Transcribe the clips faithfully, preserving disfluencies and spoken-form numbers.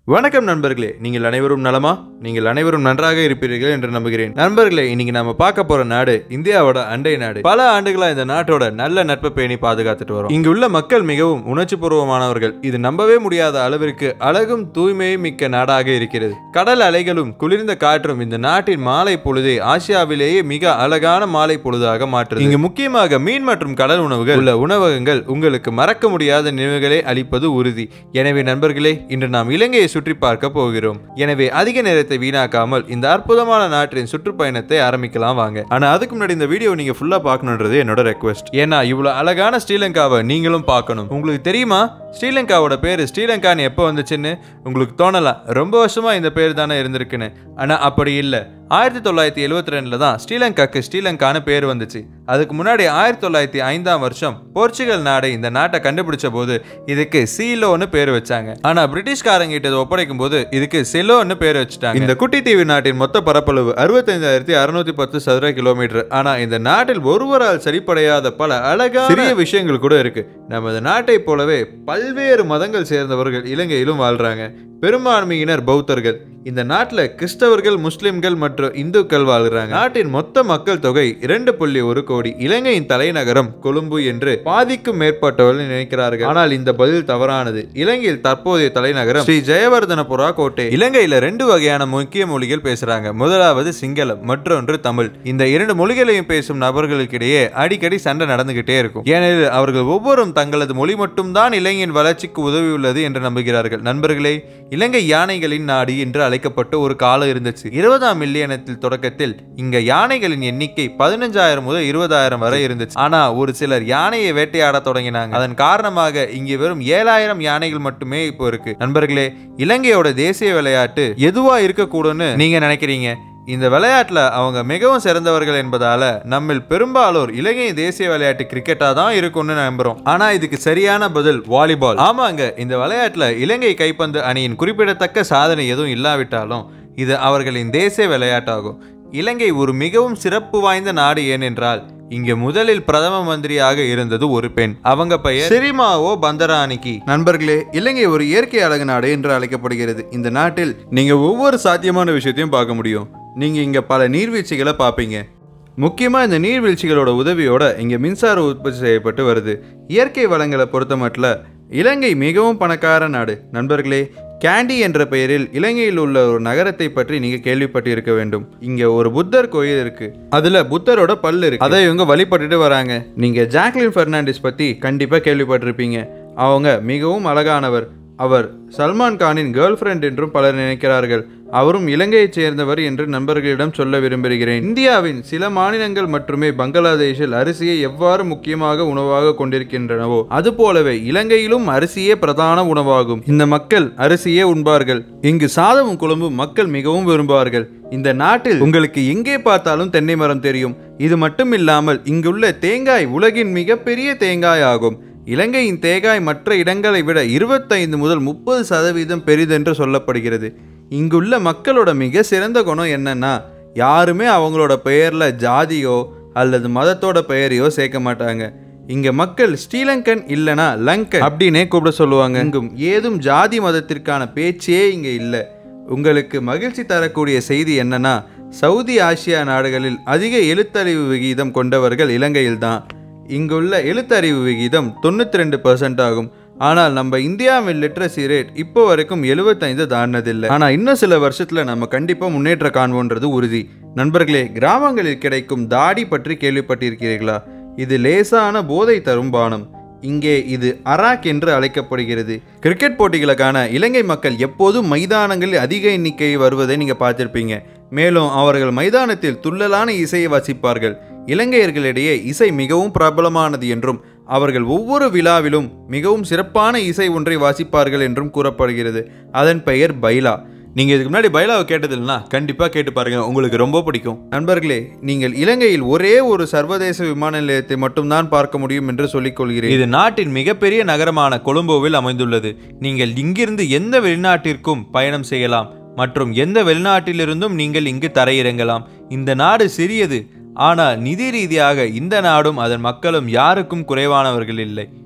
வணக்கம் நண்பர்களே, நீங்கள் அனைவரும் நலமா? நீங்கள் அனைவரும் நன்றாக இருப்பீர்கள் என்று நம்புகிறேன். நண்பர்களே, இன்னைக்கு நம்ம பார்க்க போற நாடு இந்தியாவோட அண்டை நாடு. பல ஆண்டுகளா இந்த நாட்டோட நல்ல நட்பை பேணி பாதுகாத்துட்டு வரும். இங்கு உள்ள மக்கள் மிகவும் உணர்ச்சி பூர்வமானவர்கள். இது நம்பவே முடியாத அளவிற்கு அழகும் தூய்மையும் மிக்க நாடாக இருக்கிறது. கடல் அலைகளும் குளிர்ந்த காற்றும் இந்த நாட்டின் மாலை பொழுதை ஆசியாவிலேயே மிக அழகான மாலை பொழுதாக மாற்றுது. இங்கு முக்கியமாக மீன் மற்றும் கடல் உணவுகள் உள்ள உணவகங்கள் உங்களுக்கு மறக்க முடியாத நினைவுகளை அளிப்பது உறுதி. எனவே நண்பர்களே, இன்று நாம் இலங்கையை சுற்றி பார்க்க போகிறோம். எனவே அதிக நேரத்தை வீணாக்காமல் இந்த அற்புதமான நாட்டின் சுற்றுப்பயணத்தை ஆரம்பிக்கலாம் வாங்க. ஆனா அதுக்கு முன்னாடி இந்த வீடியோ நீங்க ஃபுல்லா பார்க்கணும்ன்றது என்னோட ரெக்வெஸ்ட். ஏன்னா இவ்வளவு அழகான ஸ்ரீலங்காவை நீங்களும் பார்க்கணும். உங்களுக்கு தெரியுமா ஸ்ரீலங்காவோட பேரு ஸ்ரீலங்கான்னு எப்போ வந்துச்சுன்னு? உங்களுக்கு தோணலாம், ரொம்ப வருஷமா இந்த பேர் தானே இருந்திருக்குன்னு. ஆனா அப்படி இல்லை. ஆயிரத்தி தொள்ளாயிரத்தி எழுவத்தி ரெண்டுல தான் ஸ்ரீலங்காக்கு ஸ்ரீலங்கான்னு பேர் வந்துச்சு. அதுக்கு முன்னாடி ஆயிரத்தி தொள்ளாயிரத்தி ஐந்தாம் வருஷம் போர்ச்சுகல் நாடு இந்த நாட்டை கண்டுபிடிச்ச போது இதுக்கு சீலோன்னு பேர் வச்சாங்க. ஆனா பிரிட்டிஷ்காரங்க கிட்ட ஒப்படைக்கும் போது இதுக்கு செலோன்னு பேர் வச்சுட்டாங்க. இந்த குட்டி தீவு நாட்டின் மொத்த பரப்பளவு அறுபத்தைந்தாயிரத்தி அறுநூத்தி பத்து சதுர கிலோமீட்டர். ஆனா இந்த நாட்டில் ஒருவரால் சரிப்படையாத பல அழகான சிறிய விஷயங்கள் கூட இருக்கு. நமது நாட்டை போலவே பல்வேறு மதங்கள் சேர்ந்தவர்கள் இலங்கையிலும் வாழ்றாங்க. பெரும்பான்மையினர் பௌத்தர்கள். இந்த நாட்டில் கிறிஸ்தவர்கள், முஸ்லிம்கள் மற்றும் இந்துக்கள் வாழ்கிறாங்க. நாட்டின் மொத்த மக்கள் தொகை இரண்டு புள்ளி ஒரு கோடி. இலங்கையின் தலைநகரம் கொழும்பு என்று பாதிக்கும் மேற்பட்டவர்கள் நினைக்கிறார்கள். ஆனால் இந்த பதில் தவறானது. இலங்கையில் தற்போதைய தலைநகரம் ஸ்ரீ ஜெயவர்தனபுரா கோட்டை. இலங்கையில ரெண்டு வகையான முக்கிய மொழிகள் பேசுறாங்க. முதலாவது சிங்களம், மற்றொன்று தமிழ். இந்த இரண்டு மொழிகளையும் பேசும் நபர்களுக்கிடையே அடிக்கடி சண்டை நடந்துகிட்டே இருக்கும். ஏனெனில் அவர்கள் ஒவ்வொருவரும் தங்களது மொழி மட்டும்தான் இலங்கையின் வளர்ச்சிக்கு உதவியுள்ளது என்று நம்புகிறார்கள். நண்பர்களே, இலங்கை யானைகளின் நாடு என்று அழைக்கப்பட்ட ஒரு காலம் இருந்துச்சு. இருபதாம் மில்லியனத்தில் தொடக்கத்தில் இங்க யானைகளின் எண்ணிக்கை பதினஞ்சாயிரம் முதல் இருபதாயிரம் வரை இருந்துச்சு. ஆனா ஒரு சிலர் யானையை வேட்டையாட தொடங்கினாங்க. அதன் காரணமாக இங்க வெறும் ஏழாயிரம் யானைகள் மட்டுமே இப்போ இருக்கு. நண்பர்களே, இலங்கையோட தேசிய விளையாட்டு எதுவா இருக்கக்கூடும்னு நீங்க நினைக்கிறீங்க? இந்த விளையாட்டுல அவங்க மிகவும் சிறந்தவர்கள் என்பதால நம்மில் பெரும்பாலோர் இலங்கை தேசிய விளையாட்டு கிரிக்கெட்டா தான் இருக்கும்னு நம்புறோம். ஆனா இதுக்கு சரியான பதில் வாலிபால். ஆமாங்க, இந்த விளையாட்டுல இலங்கை கைப்பந்து அணியின் குறிப்பிடத்தக்க சாதனை எதுவும் இல்லாவிட்டாலும் இது அவர்களின் தேசிய விளையாட்டாகும். இலங்கை ஒரு மிகவும் சிறப்பு வாய்ந்த நாடு. ஏனென்றால் இங்க முதலில் பிரதம மந்திரியாக இருந்தது ஒரு பெண். அவங்க பெயர் சிரிமாவோ பந்தரானிகி. நண்பர்களே, இலங்கை ஒரு இயற்கை அழகு நாடு என்று அழைக்கப்படுகிறது. இந்த நாட்டில் நீங்க ஒவ்வொரு சாத்தியமான விஷயத்தையும் பார்க்க முடியும். நீங்க இங்க பல நீர்வீழ்ச்சிகளை பார்ப்பீங்க. முக்கியமா இந்த நீர்வீழ்ச்சிகளோட உதவியோட இங்க மின்சாரம் உற்பத்தி செய்யப்பட்டு வருது. இயற்கை வளங்களை பொறுத்த மட்டும் இலங்கை மிகவும் பணக்கார நாடு. நண்பர்களே, கேண்டி என்ற பெயரில் இலங்கையில் உள்ள ஒரு நகரத்தை பற்றி நீங்க கேள்விப்பட்டு இருக்க வேண்டும். இங்க ஒரு புத்தர் கோயில் இருக்கு. அதுல புத்தரோட பல்லு இருக்கு. அதை இவங்க வழிபட்டுட்டு வராங்க. நீங்க ஜாக்லின் பெர்னாண்டிஸ் பத்தி கண்டிப்பா கேள்விப்பட்டிருப்பீங்க. அவங்க மிகவும் அழகானவர். அவர் சல்மான் கானின் கேர்ள் ஃப்ரெண்ட் என்றும் பலர் நினைக்கிறார்கள். அவரும் இலங்கையைச் சேர்ந்தவர் என்று நண்பர்களிடம் சொல்ல விரும்புகிறேன். இந்தியாவின் சில மாநிலங்கள் மட்டுமே பங்களாதேஷில் அரிசியை எவ்வாறு முக்கியமாக உணவாக கொண்டிருக்கின்றனவோ அதுபோலவே இலங்கையிலும் அரிசியே பிரதான உணவாகும். இந்த மக்கள் அரிசியே உண்பார்கள். இங்கு சாதமும் குழம்பும் மக்கள் மிகவும் விரும்புவார்கள். இந்த நாட்டில் உங்களுக்கு எங்கே பார்த்தாலும் தென்னை மரம் தெரியும். இது மட்டும் இல்லாமல் இங்குள்ள தேங்காய் உலகின் மிகப்பெரிய தேங்காய் ஆகும். இலங்கையின் தேங்காய் மற்ற இடங்களை விட இருபத்தைந்து முதல் முப்பது சதவீதம் பெரிதென்று சொல்லப்படுகிறது. இங்குள்ள மக்களோட மிக சிறந்த குணம் என்னன்னா, யாருமே அவங்களோட பெயர்ல ஜாதியோ அல்லது மதத்தோட பெயரையோ சேர்க்க மாட்டாங்க. இங்க மக்கள் ஸ்ரீலங்கன் இல்லனா லங்கன் அப்படின்னே கூப்பிட சொல்லுவாங்க. இங்கும் ஏதும் ஜாதி மதத்திற்கான பேச்சே இங்க இல்லை. உங்களுக்கு மகிழ்ச்சி தரக்கூடிய செய்தி என்னன்னா, சவுதி ஆசியா நாடுகளில் அதிக எழுத்தறிவு விகிதம் கொண்டவர்கள் இலங்கையில்தான். இங்குள்ள எழுத்தறிவு விகிதம் தொண்ணூத்தி ரெண்டு பர்சன்ட் ஆகும். ஆனால் நம்ம இந்தியாவின் லிட்ரஸி ரேட் இப்போ வரைக்கும் எழுபத்தைந்து தாண்டதில்லை. ஆனா இன்னும் சில வருஷத்துல நம்ம கண்டிப்பா முன்னேற்ற காண்போன்றது உறுதி. நண்பர்களே, கிராமங்களில் கிடைக்கும் தாடி பற்றி கேள்விப்பட்டிருக்கிறீர்களா? இது லேசான போதை தரும் பானம். இங்கே இது அராக் என்று அழைக்கப்படுகிறது. கிரிக்கெட் போட்டிகளுக்கான இலங்கை மக்கள் எப்போதும் மைதானங்களில் அதிக எண்ணிக்கை வருவதை நீங்க பார்த்திருப்பீங்க. மேலும் அவர்கள் மைதானத்தில் துள்ளலான இசையை வாசிப்பார்கள். இலங்கையர்களிடையே இசை மிகவும் பிரபலமானது என்றும் அவர்கள் ஒவ்வொரு விழாவிலும் மிகவும் சிறப்பான இசை ஒன்றை வாசிப்பார்கள் என்றும் கூறப்படுகிறது. அதன் பெயர் பைலா. நீங்க இதுக்கு முன்னாடி பைலாவை கேட்டதில்லைன்னா கண்டிப்பா கேட்டு பாருங்க, உங்களுக்கு ரொம்ப பிடிக்கும். நண்பர்களே, நீங்கள் இலங்கையில் ஒரே ஒரு சர்வதேச விமான நிலையத்தை மட்டும்தான் பார்க்க முடியும் என்று சொல்லிக் கொள்கிறேன். இது நாட்டின் மிகப்பெரிய நகரமான கொழும்போவில் அமைந்துள்ளது. நீங்கள் இங்கிருந்து எந்த வெளிநாட்டிற்கும் பயணம் செய்யலாம் மற்றும் எந்த வெளிநாட்டிலிருந்தும் நீங்கள் இங்கு தரையிறங்கலாம். இந்த நாடு சிறியது, ஆனால் நிதி ரீதியாக இந்த நாடும் அதன் மக்களும் யாருக்கும் குறைவானவர்கள் இல்லை.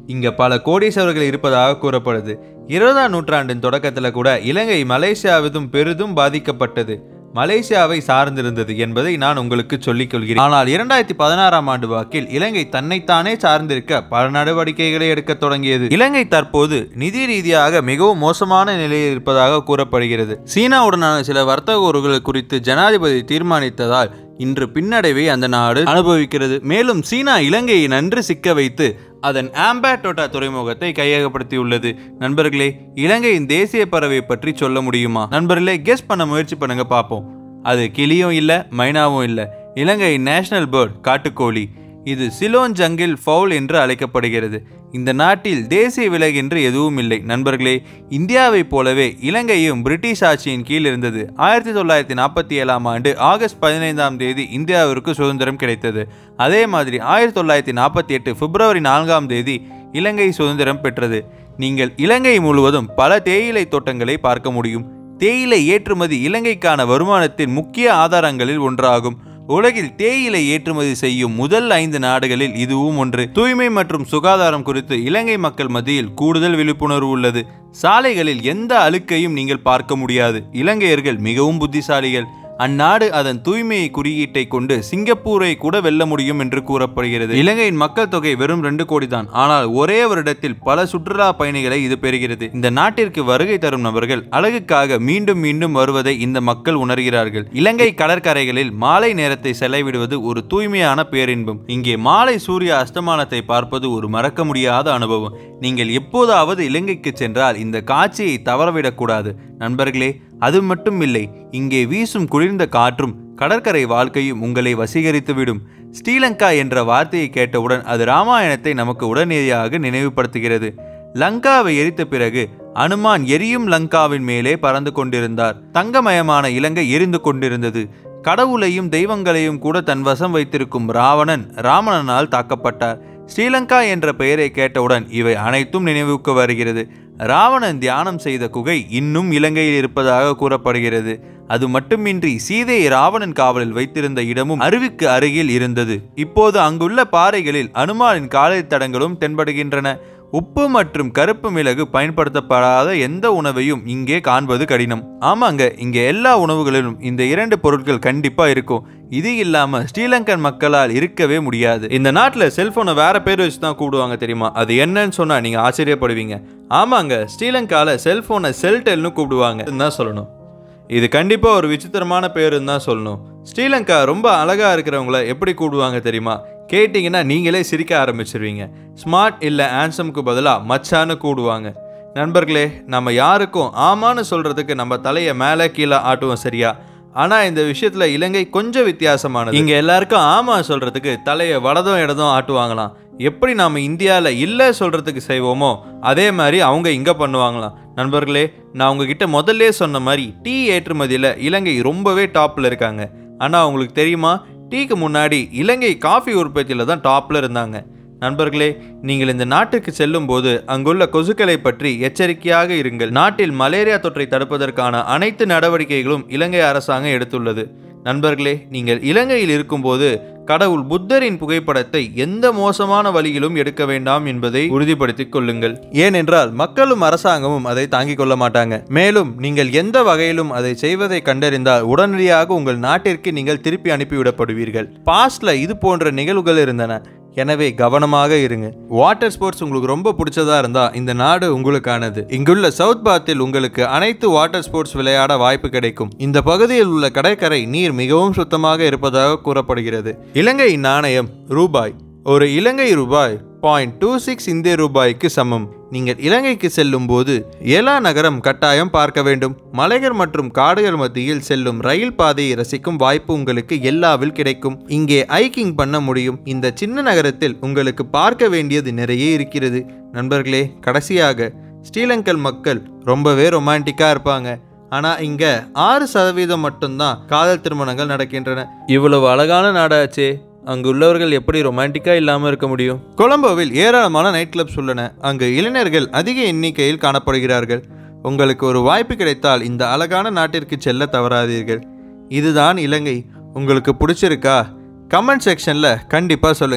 இங்க பல கோடீஸ்வரர்கள் இருப்பதாக கூறப்படுது. இருபதாம் நூற்றாண்டின் தொடக்கத்துல கூட இலங்கை மலேசியாவிலும் பெரிதும் பாதிக்கப்பட்டது, மலேசியாவை சார்ந்திருந்தது என்பதை நான் உங்களுக்கு சொல்லிக் கொள்கிறேன். ஆனால் இரண்டாயிரத்தி பதினாறாம் ஆண்டு வாக்கில் இலங்கை தன்னைத்தானே சார்ந்திருக்க பல நடவடிக்கைகளை எடுக்க தொடங்கியது. இலங்கை தற்போது நிதி ரீதியாக மிகவும் மோசமான நிலையில் இருப்பதாக கூறப்படுகிறது. சீனாவுடனான சில வர்த்தக உறவுகள் குறித்து ஜனாதிபதி தீர்மானித்ததால் இன்று பின்னடைவை அந்த நாடு அனுபவிக்கிறது. மேலும் சீனா இலங்கையை நன்று சிக்க வைத்து அதன் ஆம்பேட்டோட்டா துறைமுகத்தை கையகப்படுத்தியுள்ளது. நண்பர்களே, இலங்கையின் தேசிய பறவை பற்றி சொல்ல முடியுமா? நண்பர்களே, கெஸ் பண்ண முயற்சி பண்ணுங்க பார்ப்போம். அது கிளியும் இல்ல, மைனாவும் இல்ல. இலங்கையின் நேஷனல் பேர்ட் காட்டுக்கோழி. இது சிலோன் ஜங்கிள் ஃபவுல் என்று அழைக்கப்படுகிறது. இந்த நாட்டில் தேசிய விலங்கு என்று எதுவும் இல்லை. நண்பர்களே, இந்தியாவை போலவே இலங்கையும் பிரிட்டிஷ் ஆட்சியின் கீழ் இருந்தது. ஆயிரத்தி தொள்ளாயிரத்தி நாற்பத்தி ஏழாம் ஆண்டு ஆகஸ்ட் பதினைந்தாம் தேதி இந்தியாவிற்கு சுதந்திரம் கிடைத்தது. அதே மாதிரி ஆயிரத்தி தொள்ளாயிரத்தி நாற்பத்தி எட்டு பிப்ரவரி நான்காம் தேதி இலங்கை சுதந்திரம் பெற்றது. நீங்கள் இலங்கை முழுவதும் பல தேயிலை தோட்டங்களை பார்க்க முடியும். தேயிலை ஏற்றுமதி இலங்கைக்கான வருமானத்தின் முக்கிய ஆதாரங்களில் ஒன்றாகும். உலகில் தேயிலை ஏற்றுமதி செய்யும் முதல் ஐந்து நாடுகளில் இதுவும் ஒன்று. தூய்மை மற்றும் சுகாதாரம் குறித்து இலங்கை மக்கள் மத்தியில் கூடுதல் விழிப்புணர்வு உள்ளது. சாலைகளில் எந்த அழுக்கையும் நீங்கள் பார்க்க முடியாது. இலங்கையர்கள் மிகவும் புத்திசாலிகள். அந்நாடு அதன் தூய்மையை குறியீட்டை கொண்டு சிங்கப்பூரை கூட வெல்ல முடியும் என்று கூறப்படுகிறது. இலங்கையின் மக்கள் தொகை வெறும் ரெண்டு கோடி தான். ஆனால் ஒரே வருடத்தில் பல சுற்றுலா பயணிகளை இது பெறுகிறது. இந்த நாட்டிற்கு வருகை தரும் நபர்கள் அழகுக்காக மீண்டும் மீண்டும் வருவதை இந்த மக்கள் உணர்கிறார்கள். இலங்கை கடற்கரைகளில் மாலை நேரத்தை செலவிடுவது ஒரு தூய்மையான பேரின்பம். இங்கே மாலை சூரிய அஸ்தமானத்தை பார்ப்பது ஒரு மறக்க முடியாத அனுபவம். நீங்கள் எப்போதாவது இலங்கைக்கு சென்றால் இந்த காட்சியை தவறவிடக்கூடாது. நண்பர்களே, அது மட்டும் இல்லை, இங்கே வீசும் குளிர்ந்த காற்றும் கடற்கரை வாழ்க்கையும் உங்களை வசீகரித்துவிடும். ஸ்ரீலங்கா என்ற வார்த்தையை கேட்டவுடன் அது ராமாயணத்தை நமக்கு உடனடியாக நினைவுபடுத்துகிறது. லங்காவை எரித்த பிறகு அனுமான் எரியும் லங்காவின் மேலே பறந்து கொண்டிருந்தார். தங்கமயமான இலங்கை எரிந்து கொண்டிருந்தது. கடவுளையும் தெய்வங்களையும் கூட தன் வசம் வைத்திருக்கும் ராவணன் ராமணனால் தாக்கப்பட்டார். ஸ்ரீலங்கா என்ற பெயரை கேட்டவுடன் இவை அனைத்தும் நினைவுக்கு வருகிறது. ராவணன் தியானம் செய்த குகை இன்னும் இலங்கையில் இருப்பதாக கூறப்படுகிறது. அது மட்டுமின்றி சீதையை ராவணன் காவலில் வைத்திருந்த இடமும் அருவிக்கு அருகில் இருந்தது. இப்போது அங்குள்ள பாறைகளில் அனுமானின் காலடி தடங்களும் தென்படுகின்றன. உப்பு மற்றும் கருப்பு மிளகு பயன்படுத்தப்படாத எந்த உணவையும் இங்கே காண்பது கடினம். ஆமாங்க, இங்கே எல்லா உணவுகளிலும் இந்த இரண்டு பொருட்கள் கண்டிப்பா இருக்கும். இது இல்லாம ஸ்ரீலங்கன் மக்களால் இருக்கவே முடியாது. இந்த நாட்டில் செல்போனை வேற பேர் வச்சு தான் கூப்பிடுவாங்க தெரியுமா? அது என்னன்னு சொன்னா நீங்க ஆச்சரியப்படுவீங்க. ஆமாங்க, ஸ்ரீலங்கால செல்போனை செல்டெல்னு கூப்பிடுவாங்க தான் சொல்லணும். இது கண்டிப்பா ஒரு விசித்திரமான பேருன்னு தான் சொல்லணும். ஸ்ரீலங்கா ரொம்ப அழகா இருக்கிறவங்கள எப்படி கூப்பிடுவாங்க தெரியுமா? கேட்டிங்கன்னா நீங்களே சிரிக்க ஆரம்பிச்சிருவீங்க. ஸ்மார்ட் இல்லை ஆன்சம்க்கு பதிலாக மச்சான்னு கூடுவாங்க. நண்பர்களே, நம்ம யாருக்கும் ஆமான்னு சொல்கிறதுக்கு நம்ம தலையை மேலே கீழே ஆட்டுவோம், சரியா? ஆனால் இந்த விஷயத்தில் இலங்கை கொஞ்சம் வித்தியாசமானது. இங்கே எல்லாருக்கும் ஆமாம் சொல்கிறதுக்கு தலையை வலதும் இடதும் ஆட்டுவாங்களாம். எப்படி நாம் இந்தியாவில் இல்லை சொல்கிறதுக்கு செய்வோமோ அதே மாதிரி அவங்க இங்கே பண்ணுவாங்களாம். நண்பர்களே, நான் உங்ககிட்ட முதல்ல சொன்ன மாதிரி டீ ஏற்றுமதியில் இலங்கை ரொம்பவே டாப்பில் இருக்காங்க. ஆனால் உங்களுக்கு தெரியுமா, டீக்கு முன்னாடி இலங்கை காஃபி உற்பத்தியில் தான் டாப்பில் இருந்தாங்க. நண்பர்களே, நீங்கள் இந்த நாட்டுக்கு செல்லும் போது அங்குள்ள கொசுக்களை பற்றி எச்சரிக்கையாக இருங்கள். நாட்டில் மலேரியா தொற்றை தடுப்பதற்கான அனைத்து நடவடிக்கைகளும் இலங்கை அரசாங்கம் எடுத்துள்ளது. நண்பர்களே, நீங்கள் இலங்கையில் இருக்கும்போது கடவுள் புத்தரின் புகைப்படத்தை எந்த மோசமான வழியிலும் எடுக்க வேண்டாம் என்பதை உறுதிப்படுத்திக் கொள்ளுங்கள். ஏனென்றால் மக்களும் அரசாங்கமும் அதை தாங்கிக் கொள்ள மாட்டாங்க. மேலும் நீங்கள் எந்த வகையிலும் அதை செய்வதை கண்டறிந்தால் உடனடியாக உங்கள் நாட்டிற்கு நீங்கள் திருப்பி அனுப்பிவிடப்படுவீர்கள். பாஸ்ட்ல இது போன்ற நிகழ்வுகள் இருந்தன. எனவே கவனமாக இருங்க. வாட்டர் ஸ்போர்ட்ஸ் உங்களுக்கு ரொம்ப பிடிச்சதா இருந்தா இந்த நாடு உங்களுக்கானது. இங்குள்ள சவுத் பாத்தில் உங்களுக்கு அனைத்து வாட்டர் ஸ்போர்ட்ஸ் விளையாட வாய்ப்பு கிடைக்கும். இந்த பகுதியில் உள்ள கடற்கரை நீர் மிகவும் சுத்தமாக இருப்பதாக கூறப்படுகிறது. இலங்கை நாணயம் ரூபாய். ஒரு இலங்கை ரூபாய் பாயிண்ட் டூ சிக்ஸ் இந்திய ரூபாய்க்கு சமம். நீங்கள் இலங்கைக்கு செல்லும் போது ஏலா நகரம் கட்டாயம் பார்க்க வேண்டும். மலைகள் மற்றும் காடுகள் மத்தியில் செல்லும் ரயில் பாதையை ரசிக்கும் வாய்ப்பு உங்களுக்கு எல்லாவில் கிடைக்கும். இங்கே ஹைக்கிங் பண்ண முடியும். இந்த சின்ன நகரத்தில் உங்களுக்கு பார்க்க வேண்டியது நிறைய இருக்கிறது. நண்பர்களே, கடைசியாக ஸ்ரீலங்கன் மக்கள் ரொம்பவே ரொமான்டிக்கா இருப்பாங்க. ஆனால் இங்கே ஆறு சதவீதம் மட்டும்தான் காதல் திருமணங்கள் நடக்கின்றன. இவ்வளவு அழகான நாடாச்சே, அங்கு உள்ளவர்கள் எப்படி ரொமான்டிக்கா இல்லாமல் இருக்க முடியும்? கொலம்போவில் ஏராளமான நைட் கிளப்ஸ் உள்ளன. அங்கு இளைஞர்கள் அதிக எண்ணிக்கையில் காணப்படுகிறார்கள். உங்களுக்கு ஒரு வாய்ப்பு கிடைத்தால் இந்த அழகான நாட்டிற்கு செல்ல தவறாதீர்கள். இதுதான் இலங்கை. உங்களுக்கு பிடிச்சிருக்கா? கமெண்ட் செக்ஷனில் கண்டிப்பாக சொல்லுங்கள்.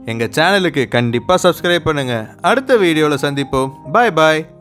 எங்க சேனலுக்கு கண்டிப்பா சப்ஸ்கிரைப் பண்ணுங்க. அடுத்த வீடியோல சந்திப்போம். பாய் பாய்.